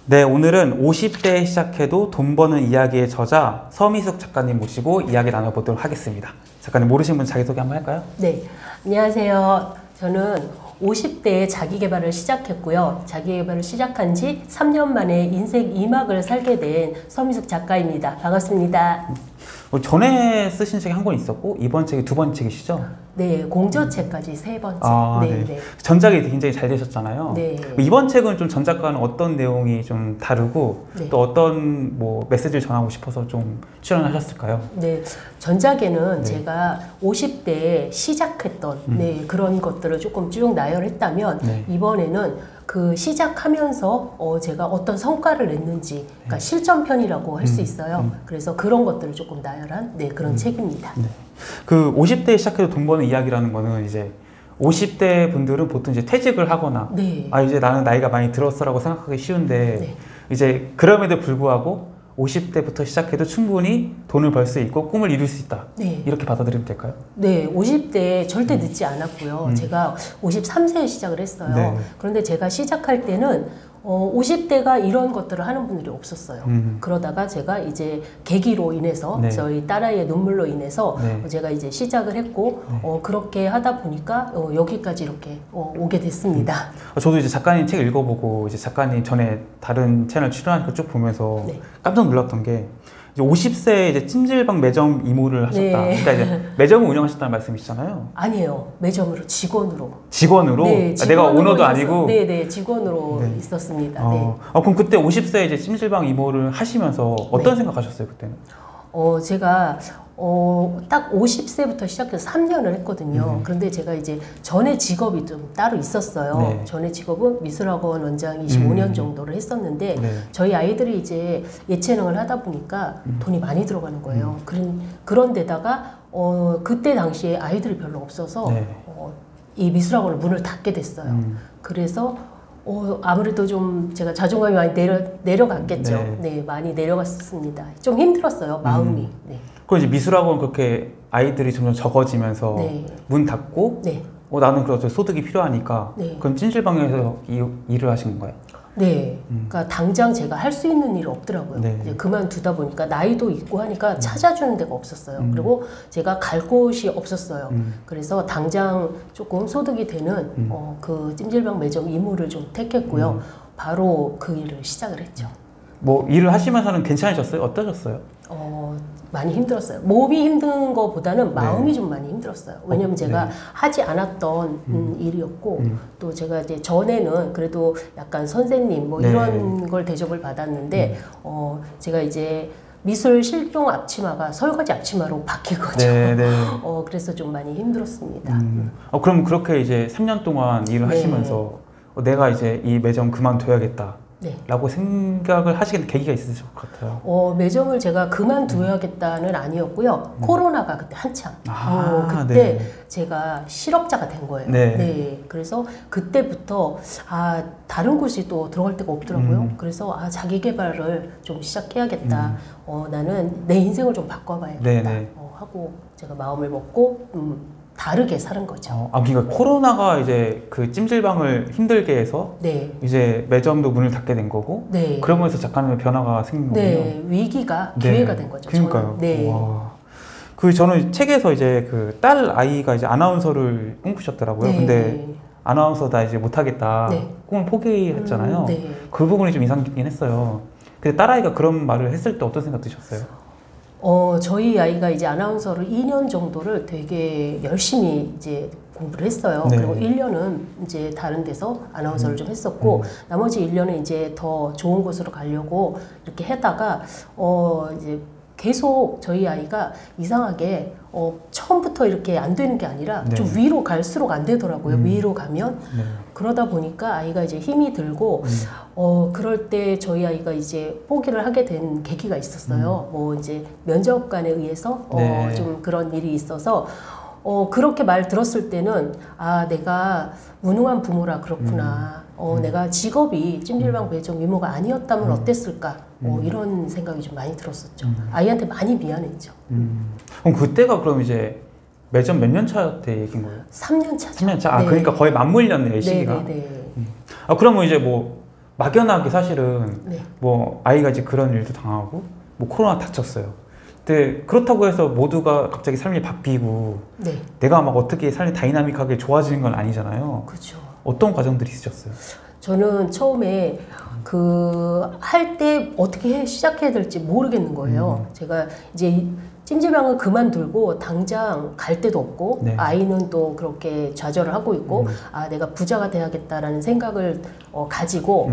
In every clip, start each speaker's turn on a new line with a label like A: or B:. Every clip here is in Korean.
A: 네, 오늘은 50대에 시작해도 돈 버는 이야기의 저자 서미숙 작가님 모시고 이야기 나눠보도록 하겠습니다. 작가님 모르시는 분 자기소개 한번 할까요?
B: 네, 안녕하세요. 저는 50대에 자기계발을 시작했고요. 자기계발을 시작한 지 3년 만에 인생 2막을 살게 된 서미숙 작가입니다. 반갑습니다.
A: 전에 쓰신 책이 한 권 있었고 이번 책이 두 번째 책이시죠?
B: 네, 공저책까지 세 번째.
A: 네.
B: 네.
A: 전작이 굉장히 잘 되셨잖아요.
B: 네.
A: 이번 책은 좀 전작과는 어떤 내용이 좀 다르고
B: 네.
A: 또 어떤 뭐 메시지를 전하고 싶어서 좀 출연하셨을까요?
B: 네, 전작에는
A: 네.
B: 제가 50대에 시작했던 그런 것들을 조금 쭉 나열했다면
A: 네.
B: 이번에는 그 시작하면서 제가 어떤 성과를 냈는지, 그러니까 실전편이라고 할 수 있어요. 그래서 그런 것들을 조금 나열한 그런 책입니다.
A: 네. 그 50대에 시작해도 돈 버는 이야기라는 거는 이제 50대 분들은 보통 이제 퇴직을 하거나
B: 네.
A: 아 이제 나는 나이가 많이 들었어라고 생각하기 쉬운데
B: 네.
A: 이제 그럼에도 불구하고 50대부터 시작해도 충분히 돈을 벌 수 있고 꿈을 이룰 수 있다.
B: 네.
A: 이렇게 받아들이면 될까요?
B: 네, 50대에 절대 늦지 않았고요. 제가 53세에 시작을 했어요.
A: 네.
B: 그런데 제가 시작할 때는 50대가 이런 것들을 하는 분들이 없었어요. 그러다가 제가 이제 계기로 인해서
A: 네.
B: 저희 딸아이의 눈물로 인해서
A: 네.
B: 제가 이제 시작을 했고 그렇게 하다 보니까 여기까지 이렇게 오게 됐습니다.
A: 저도 이제 작가님 책 읽어보고 이제 작가님 전에 다른 채널 출연하니까 쭉 보면서
B: 네.
A: 깜짝 놀랐던 게 이제 50세에 이제 찜질방 매점 이모를 하셨다.
B: 네.
A: 그러니까 이제 매점을 운영하셨다는 말씀이시잖아요.
B: 아니에요. 매점으로 직원으로.
A: 직원으로?
B: 네,
A: 아, 내가 오너도 아니고?
B: 네네, 직원으로
A: 네.
B: 있었습니다. 네.
A: 그럼 그때 50세 이제 찜질방 이모를 하시면서 어떤 생각하셨어요, 그때는?
B: 제가 딱 50세부터 시작해서 3년을 했거든요. 그런데 제가 이제 전에 직업이 좀 따로 있었어요.
A: 네.
B: 전에 직업은 미술학원 원장 25년 정도를 했었는데
A: 네.
B: 저희 아이들이 이제 예체능을 하다 보니까 돈이 많이 들어가는 거예요. 그런 데다가 그때 당시에 아이들이 별로 없어서
A: 네.
B: 이 미술학원을 문을 닫게 됐어요. 그래서 아무래도 좀 제가 자존감이 많이 내려갔겠죠.
A: 네.
B: 네, 많이 내려갔습니다. 좀 힘들었어요, 마음이. 네.
A: 그럼 이제 미술학원 그렇게 아이들이 점점 적어지면서
B: 네.
A: 문 닫고
B: 네.
A: 나는 그래도 소득이 필요하니까
B: 네.
A: 그럼 찜질방에서 일을 하신 건가요?
B: 네. 그러니까 당장 제가 할 수 있는 일이 없더라고요.
A: 네.
B: 이제 그만두다 보니까 나이도 있고 하니까 찾아주는 데가 없었어요. 그리고 제가 갈 곳이 없었어요. 그래서 당장 조금 소득이 되는 그 찜질방 매점 이모를 좀 택했고요. 바로 그 일을 시작을 했죠.
A: 뭐 일을 하시면서는 괜찮으셨어요? 어떠셨어요?
B: 많이 힘들었어요. 몸이 힘든 것보다는 마음이 좀 많이 힘들었어요. 왜냐면 제가
A: 네.
B: 하지 않았던 일이었고 또 제가 이제 전에는 그래도 약간 선생님 뭐
A: 네.
B: 이런 걸 대접을 받았는데 제가 이제 미술 실용 앞치마가 설거지 앞치마로 바뀐 거죠.
A: 네, 네.
B: 그래서 좀 많이 힘들었습니다.
A: 그럼 그렇게 이제 3년 동안 일을
B: 네.
A: 하시면서 내가 이제 이 매점 그만둬야겠다.
B: 네.
A: 라고 생각을 하시게 된 계기가 있으실 것 같아요.
B: 매점을 제가 그만둬야겠다는 아니었고요. 코로나가 그때 한참. 그때
A: 네.
B: 제가 실업자가 된 거예요.
A: 네.
B: 네. 그래서 그때부터 다른 곳이 또 들어갈 데가 없더라고요. 그래서 자기 개발을 좀 시작해야겠다. 나는 내 인생을 좀 바꿔봐야겠다.
A: 네, 네.
B: 하고 제가 마음을 먹고 다르게 사는 거죠.
A: 그러니까 코로나가 이제 그 찜질방을 힘들게 해서
B: 네.
A: 이제 매점도 문을 닫게 된 거고
B: 네.
A: 그러면서 작가님의 변화가 생긴 거군요.
B: 네. 위기가 기회가 된 거죠.
A: 그러니까요.
B: 저는. 네.
A: 와. 저는 책에서 이제 그 딸 아이가 이제 아나운서를 꿈꾸셨더라고요.
B: 네.
A: 근데 아나운서다 이제 못하겠다.
B: 네.
A: 꿈을 포기했잖아요.
B: 네.
A: 그 부분이 좀 인상 깊긴 했어요. 근데 딸 아이가 그런 말을 했을 때 어떤 생각 드셨어요?
B: 저희 아이가 이제 아나운서를 2년 정도를 되게 열심히 이제 공부를 했어요.
A: 네.
B: 그리고 1년은 이제 다른 데서 아나운서를 좀 했었고, 나머지 1년은 이제 더 좋은 곳으로 가려고 이렇게 하다가, 이제 계속 저희 아이가 이상하게 처음부터 이렇게 안 되는 게 아니라
A: 네.
B: 좀 위로 갈수록 안 되더라고요. 위로 가면.
A: 네.
B: 그러다 보니까 아이가 이제 힘이 들고 그럴 때 저희 아이가 이제 포기를 하게 된 계기가 있었어요. 뭐 이제 면접관에 의해서
A: 네.
B: 좀 그런 일이 있어서 그렇게 말 들었을 때는 내가 무능한 부모라 그렇구나. 내가 직업이 찜질방 매점 이모가 아니었다면 어땠을까? 이런 생각이 좀 많이 들었었죠. 아이한테 많이 미안했죠.
A: 그럼 그때가 그럼 이제 매점 몇 년 차 때 얘기인 거예요?
B: 3년 차죠.
A: 3년 차?
B: 네.
A: 그러니까 거의 맞물렸네요, 이 시기가.
B: 네네네.
A: 그러면 이제 뭐 막연하게 사실은
B: 네.
A: 뭐 아이가 이제 그런 일도 당하고 뭐 코로나 다쳤어요. 근데 그렇다고 해서 모두가 갑자기 삶이 바뀌고
B: 네.
A: 내가 막 어떻게 삶이 다이나믹하게 좋아지는 건 아니잖아요.
B: 그렇죠.
A: 어떤 과정들이 있으셨어요?
B: 저는 처음에 그 할 때 어떻게 시작해야 될지 모르겠는 거예요. 제가 이제 찜질방을 그만두고 당장 갈 데도 없고
A: 네.
B: 아이는 또 그렇게 좌절을 하고 있고 아 내가 부자가 돼야겠다라는 생각을 가지고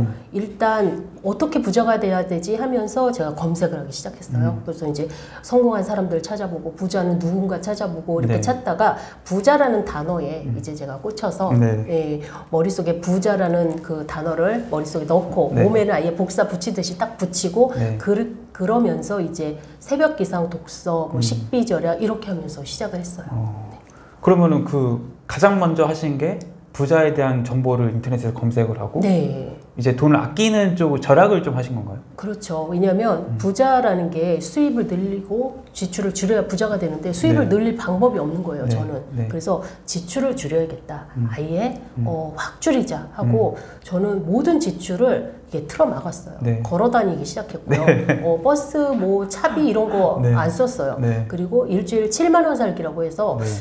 B: 일단 어떻게 부자가 돼야 되지 하면서 제가 검색을 하기 시작했어요. 그래서 이제 성공한 사람들 찾아보고 부자는 누군가 찾아보고 이렇게
A: 네.
B: 찾다가 부자라는 단어에 이제 제가 꽂혀서
A: 네.
B: 예, 머릿속에 부자라는 그 단어를 머릿속에 넣고
A: 네.
B: 몸에는 아예 복사 붙이듯이 딱 붙이고
A: 네.
B: 그러면서 이제 새벽 기상 독서, 뭐 식비절약 이렇게 하면서 시작을 했어요.
A: 그러면은 그 가장 먼저 하신 게 부자에 대한 정보를 인터넷에서 검색을 하고
B: 네.
A: 이제 돈을 아끼는 쪽 절약을 좀 하신 건가요?
B: 그렇죠. 왜냐하면 부자라는 게 수입을 늘리고 지출을 줄여야 부자가 되는데 수입을
A: 네.
B: 늘릴 방법이 없는 거예요.
A: 네.
B: 저는.
A: 네.
B: 그래서 지출을 줄여야겠다. 아예 확 줄이자 하고 저는 모든 지출을 이게 틀어 막았어요.
A: 네.
B: 걸어 다니기 시작했고요. 버스 뭐 차비 이런 거
A: 네.
B: 안 썼어요.
A: 네.
B: 그리고 일주일 7만 원 살기라고 해서
A: 네.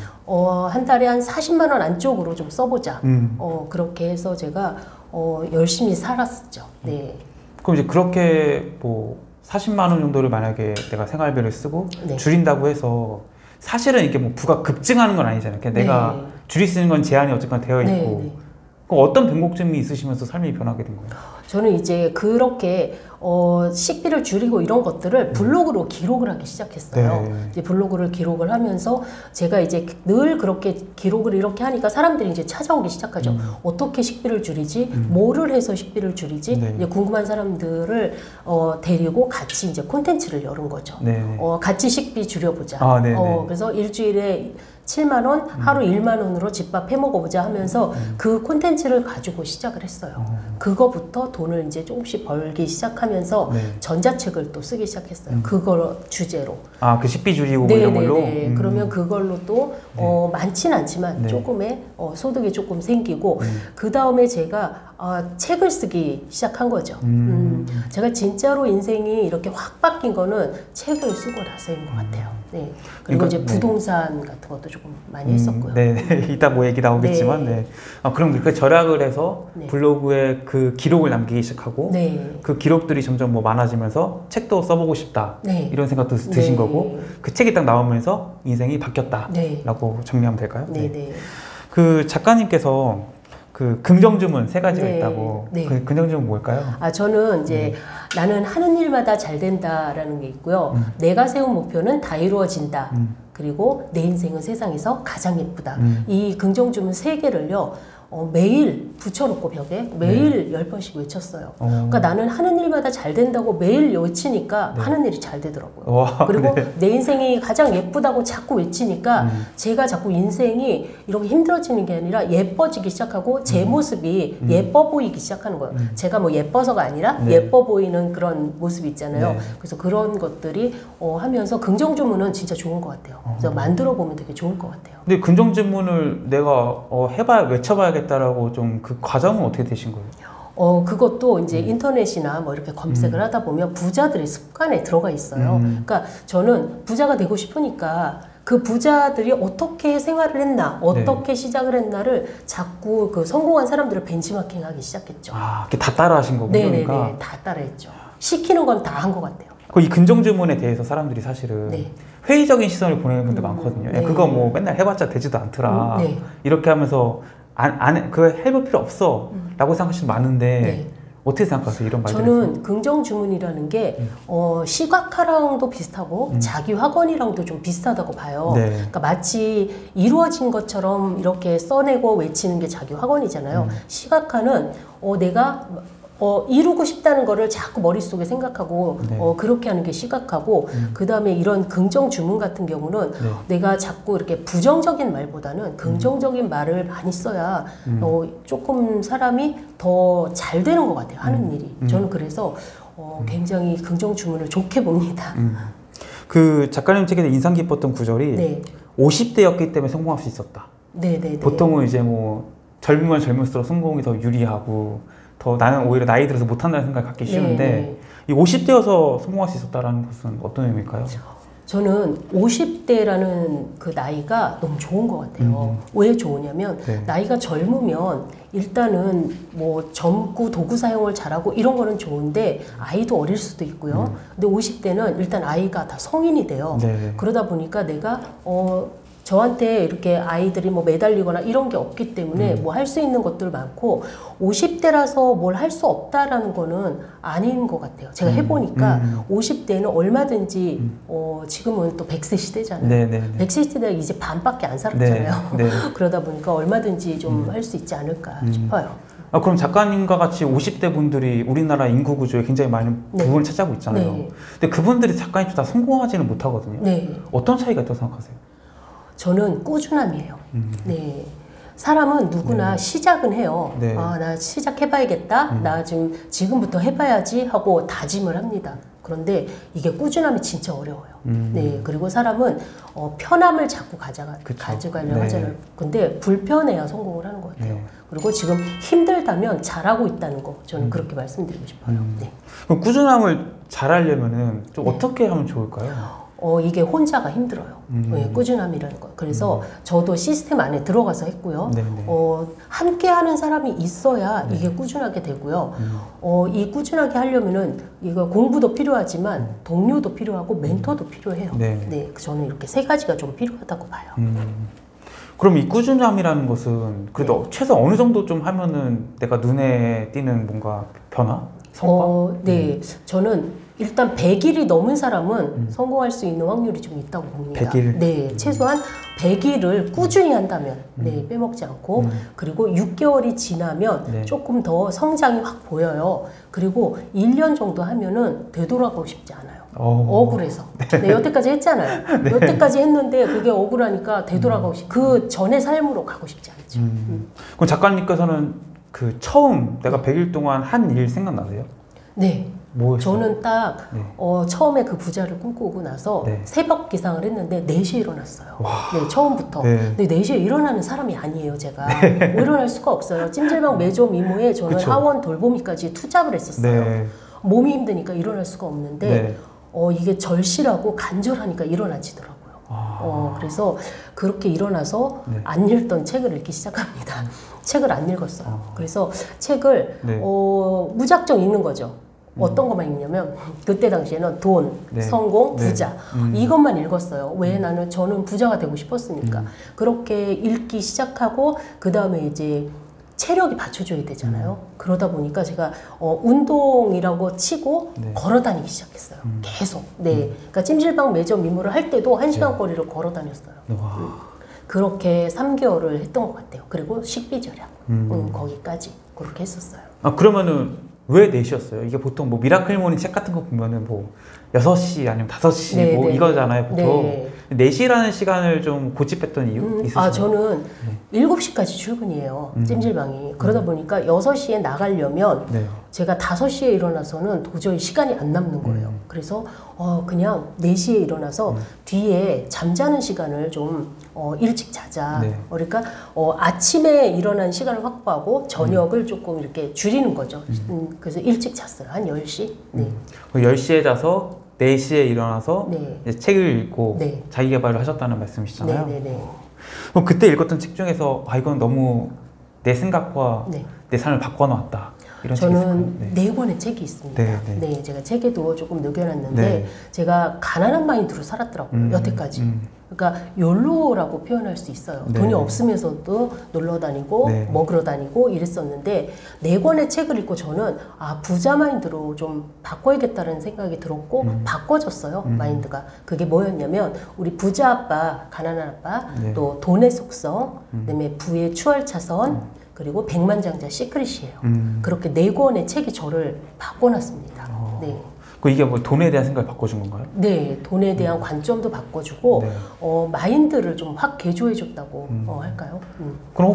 B: 한 달에 한 40만 원 안쪽으로 좀 써보자.
A: 음.
B: 그렇게 해서 제가 열심히 살았었죠. 네.
A: 그럼 이제 그렇게 뭐 40만 원 정도를 만약에 내가 생활비를 쓰고
B: 네.
A: 줄인다고 해서 사실은 이게 뭐 부가 급증하는 건 아니잖아요. 그냥 내가
B: 네.
A: 줄일 수 있는 건 제한이 어쨌거나 되어 있고.
B: 네, 네.
A: 그럼 어떤 변곡점이 있으시면서 삶이 변하게 된 거예요?
B: 저는 이제 그렇게 식비를 줄이고 이런 것들을 블로그로 기록을 하기 시작했어요.
A: 네.
B: 이제 블로그를 기록을 하면서 제가 이제 늘 그렇게 기록을 이렇게 하니까 사람들이 이제 찾아오기 시작하죠. 어떻게 식비를 줄이지? 뭐를 해서 식비를 줄이지?
A: 네.
B: 이제 궁금한 사람들을 데리고 같이 이제 콘텐츠를 열은 거죠.
A: 네.
B: 같이 식비 줄여보자.
A: 아, 네, 네.
B: 그래서 일주일에 7만 원, 하루 1만 원으로 집밥 해 먹어보자 하면서 그 콘텐츠를 가지고 시작을 했어요. 그거부터 돈을 이제 조금씩 벌기 시작하면서
A: 네.
B: 전자책을 또 쓰기 시작했어요. 그걸 주제로.
A: 아, 그 식비 줄이고 뭐 이런 걸로?
B: 그러면 그걸로 또 많진 않지만
A: 네.
B: 조금의 소득이 조금 생기고 그 다음에 제가 책을 쓰기 시작한 거죠. 제가 진짜로 인생이 이렇게 확 바뀐 거는 책을 쓰고 나서인 것 같아요. 네. 그리고
A: 그러니까,
B: 이제
A: 네.
B: 부동산 같은 것도 조금 많이 했었고요.
A: 네, 네. 이따 뭐 얘기 나오겠지만, 네. 그럼 그렇게 절약을 해서
B: 네.
A: 블로그에 그 기록을 남기기 시작하고,
B: 네.
A: 그 기록들이 점점 뭐 많아지면서 책도 써보고 싶다.
B: 네.
A: 이런 생각도 드신
B: 네.
A: 거고, 그 책이 딱 나오면서 인생이 바뀌었다.
B: 네.
A: 라고 정리하면 될까요?
B: 네, 네.
A: 그 작가님께서 그 긍정주문 3가지가
B: 네.
A: 있다고.
B: 네.
A: 그 긍정주문 뭘까요?
B: 저는 이제 나는 하는 일마다 잘 된다라는 게 있고요. 내가 세운 목표는 다 이루어진다. 그리고 내 인생은 세상에서 가장 예쁘다. 이 긍정주문 3개를요. 매일 붙여놓고 벽에 매일 10번씩 외쳤어요. 그러니까 나는 하는 일마다 잘 된다고 매일 외치니까 하는 일이 잘 되더라고요.
A: 와,
B: 그리고
A: 네.
B: 내 인생이 가장 예쁘다고 자꾸 외치니까 제가 자꾸 인생이 이렇게 힘들어지는 게 아니라 예뻐지기 시작하고 제 모습이 예뻐 보이기 시작하는 거예요. 제가 뭐 예뻐서가 아니라
A: 네.
B: 예뻐 보이는 그런 모습 있잖아요.
A: 네.
B: 그래서 그런 것들이 하면서 긍정주문은 진짜 좋은 것 같아요. 그래서 만들어 보면 되게 좋을 것 같아요.
A: 근데 긍정주문을 내가 외쳐봐야겠다라고 좀 그 과정은 어떻게 되신 거예요?
B: 그것도 이제 인터넷이나 뭐 이렇게 검색을 하다 보면 부자들의 습관에 들어가 있어요. 그러니까 저는 부자가 되고 싶으니까 그 부자들이 어떻게 생활을 했나, 어떻게 시작을 했나를 자꾸 그 성공한 사람들을 벤치마킹하기 시작했죠.
A: 이렇게 다 따라하신 거군요.
B: 네네네,
A: 그러니까.
B: 다 따라했죠. 시키는 건 다 한 것 같아요.
A: 이 긍정주문에 대해서 사람들이 사실은
B: 네.
A: 회의적인 시선을 보내는 분들 많거든요.
B: 네.
A: 그거 뭐 맨날 해봤자 되지도 않더라.
B: 네.
A: 이렇게 하면서 그거 해볼 필요 없어. 라고 생각하시는 많은데
B: 네.
A: 어떻게 생각하세요? 이런 말들에
B: 저는 긍정주문이라는 게 시각화랑도 비슷하고 자기확언이랑도 좀 비슷하다고 봐요.
A: 네.
B: 그러니까 마치 이루어진 것처럼 이렇게 써내고 외치는 게 자기확언이잖아요. 시각화는 내가 이루고 싶다는 거를 자꾸 머릿속에 생각하고
A: 네.
B: 그렇게 하는 게 시각화고 그 다음에 이런 긍정 주문 같은 경우는
A: 네.
B: 내가 자꾸 이렇게 부정적인 말보다는 긍정적인 말을 많이 써야 조금 사람이 더 잘 되는 것 같아요. 하는 일이. 저는 그래서 굉장히 긍정 주문을 좋게 봅니다.
A: 그 작가님 책에 인상 깊었던 구절이
B: 네.
A: 50대였기 때문에 성공할 수 있었다.
B: 네네네.
A: 보통은 이제 뭐 젊으면 젊을수록 성공이 더 유리하고 더 나는 오히려 나이 들어서 못한다는 생각을 갖기 쉬운데
B: 네.
A: 이 50대여서 성공할 수 있었다는 것은 어떤 의미일까요?
B: 저는 50대라는 그 나이가 너무 좋은 것 같아요. 왜 좋으냐면
A: 네.
B: 나이가 젊으면 일단은 뭐 젊고 도구 사용을 잘하고 이런 거는 좋은데 아이도 어릴 수도 있고요. 근데 50대는 일단 아이가 다 성인이 돼요.
A: 네.
B: 그러다 보니까 내가 저한테 이렇게 아이들이 뭐 매달리거나 이런 게 없기 때문에 뭐 할 수 있는 것들 많고 50대라서 뭘 할 수 없다라는 거는 아닌 것 같아요. 제가 해보니까 50대는 얼마든지 지금은 또 100세 시대잖아요.
A: 네, 네, 네.
B: 100세 시대가 이제 반밖에 안 살았잖아요.
A: 네, 네.
B: 그러다 보니까 얼마든지 좀 할 수 있지 않을까 싶어요.
A: 아, 그럼 작가님과 같이 50대 분들이 우리나라 인구 구조에 굉장히 많은
B: 네.
A: 부분을 차지하고 있잖아요.
B: 네.
A: 근데 그분들이 작가님처럼 다 성공하지는 못하거든요.
B: 네.
A: 어떤 차이가 있다고 생각하세요?
B: 저는 꾸준함이에요. 네. 사람은 누구나
A: 네.
B: 시작은 해요.
A: 네.
B: 아, 나 시작해봐야겠다. 나 지금부터 해봐야지 하고 다짐을 합니다. 그런데 이게 꾸준함이 진짜 어려워요. 네. 그리고 사람은 편함을 자꾸 가져가려고
A: 네.
B: 하잖아요. 근데 불편해야 성공을 하는 것 같아요.
A: 네.
B: 그리고 지금 힘들다면 잘하고 있다는 거 저는 그렇게 말씀드리고 싶어요. 네.
A: 그럼 꾸준함을 잘하려면은 좀
B: 네.
A: 어떻게 하면 좋을까요?
B: 이게 혼자가 힘들어요. 네, 꾸준함이라는 거. 그래서 저도 시스템 안에 들어가서 했고요.
A: 네네.
B: 함께 하는 사람이 있어야 이게 꾸준하게 되고요. 이 꾸준하게 하려면은 이거 공부도 필요하지만 동료도 필요하고 멘토도 필요해요.
A: 네네.
B: 네, 저는 이렇게 세 가지가 좀 필요하다고 봐요.
A: 그럼 이 꾸준함이라는 것은 그래도 최소 어느 정도 좀 하면은 내가 눈에 띄는 뭔가 변화? 성과?
B: 네, 저는 일단 100일이 넘은 사람은 성공할 수 있는 확률이 좀 있다고 봅니다.
A: 100일?
B: 네, 최소한 100일을 꾸준히 한다면, 네, 빼먹지 않고, 그리고 6개월이 지나면
A: 네.
B: 조금 더 성장이 확 보여요. 그리고 1년 정도 하면은 되돌아가고 싶지 않아요. 억울해서. 네, 여태까지 했잖아요.
A: 네.
B: 여태까지 했는데 그게 억울하니까 되돌아가고 그 전의 삶으로 가고 싶지 않죠.
A: 그럼 작가님께서는 그 처음 내가 100일 동안 한 일 생각나세요?
B: 네.
A: 뭐였어요?
B: 저는 딱
A: 네.
B: 처음에 그 부자를 꿈꾸고 나서
A: 네.
B: 새벽 기상을 했는데 4시에 일어났어요.
A: 와.
B: 네, 처음부터.
A: 네.
B: 근데 4시에 일어나는 사람이 아니에요, 제가. 뭐 일어날 수가 없어요. 찜질방 매점 이모에 저는
A: 그쵸.
B: 하원 돌보미까지 투잡을 했었어요.
A: 네.
B: 몸이 힘드니까 일어날 수가 없는데
A: 네.
B: 이게 절실하고 간절하니까 일어나지더라고요. 그래서 그렇게 일어나서
A: 네.
B: 안 읽던 책을 읽기 시작합니다. 책을 안 읽었어요. 그래서 책을
A: 네.
B: 무작정 읽는 거죠. 어떤 것만 읽냐면 그때 당시에는 돈,
A: 네.
B: 성공,
A: 네.
B: 부자 이것만 읽었어요. 왜 저는 부자가 되고 싶었으니까. 그렇게 읽기 시작하고 그 다음에 이제 체력이 받쳐줘야 되잖아요. 그러다 보니까 제가 운동이라고 치고
A: 네.
B: 걸어 다니기 시작했어요. 계속. 네. 그러니까 찜질방 매점 임무를 할 때도 1시간 거리를 걸어 다녔어요.
A: 와.
B: 그렇게 3개월을 했던 것 같아요. 그리고 식비 절약. 거기까지 그렇게 했었어요.
A: 아, 그러면은 왜 4시였어요? 이게 보통 뭐 미라클 모닝 책 같은 거 보면은 뭐 6시 아니면 5시
B: 네,
A: 뭐
B: 네,
A: 이거잖아요, 보통.
B: 네.
A: 4시라는 시간을 좀 고집했던 이유 있으신가요?
B: 저는 7시까지 출근이에요. 찜질방이. 그러다 보니까 6시에 나가려면
A: 네.
B: 제가 5시에 일어나서는 도저히 시간이 안 남는 거예요. 그래서 그냥 4시에 일어나서 뒤에 잠자는 시간을 좀 일찍 자자.
A: 네.
B: 그러니까 아침에 일어나는 시간을 확보하고 저녁을 조금 이렇게 줄이는 거죠. 그래서 일찍 잤어요. 한 10시. 네.
A: 10시에 자서 4시에 일어나서
B: 네.
A: 이제 책을 읽고
B: 네.
A: 자기 개발을 하셨다는 말씀이시잖아요.
B: 네네네.
A: 그럼 그때 읽었던 책 중에서 이건 너무 내 생각과
B: 네.
A: 내 삶을 바꿔놓았다. 이런 책이 있을까요?
B: 저는
A: 네.
B: 4권의 책이 있습니다.
A: 네, 네.
B: 네, 제가 책에도 조금 녹여놨는데
A: 네.
B: 제가 가난한 마인드로 살았더라고요. 여태까지. 그러니까 욜로라고 표현할 수 있어요.
A: 네.
B: 돈이 없으면서도 놀러 다니고
A: 네.
B: 먹으러 다니고 이랬었는데 4권의 책을 읽고 저는 부자 마인드로 좀 바꿔야겠다는 생각이 들었고 바꿔졌어요. 마인드가. 그게 뭐였냐면 우리 부자 아빠, 가난한 아빠,
A: 네.
B: 또 돈의 속성, 그다음에 부의 추월차선, 그리고 백만장자 시크릿이에요. 그렇게 4권의 책이 저를 바꿔놨습니다. 네.
A: 이게 뭐 돈에 대한 생각을 바꿔준 건가요?
B: 네, 돈에 대한 관점도 바꿔주고
A: 네.
B: 마인드를 좀 확 개조해줬다고 할까요?
A: 그럼